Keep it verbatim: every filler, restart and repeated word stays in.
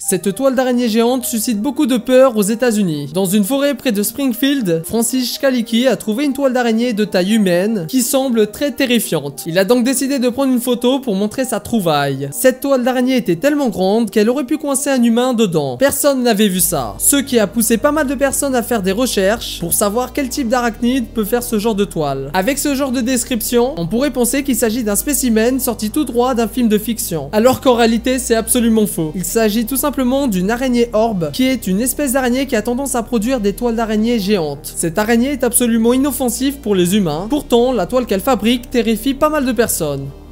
Cette toile d'araignée géante suscite beaucoup de peur aux États-Unis. Dans une forêt près de Springfield, Francis Scalicki a trouvé une toile d'araignée de taille humaine qui semble très terrifiante. Il a donc décidé de prendre une photo pour montrer sa trouvaille. Cette toile d'araignée était tellement grande qu'elle aurait pu coincer un humain dedans. Personne n'avait vu ça. Ce qui a poussé pas mal de personnes à faire des recherches pour savoir quel type d'arachnide peut faire ce genre de toile. Avec ce genre de description, on pourrait penser qu'il s'agit d'un spécimen sorti tout droit d'un film de fiction. Alors qu'en réalité, c'est absolument faux. Il s'agit tout simplement d'une araignée orbe, qui est une espèce d'araignée qui a tendance à produire des toiles d'araignée géantes. Cette araignée est absolument inoffensive pour les humains. Pourtant, la toile qu'elle fabrique terrifie pas mal de personnes.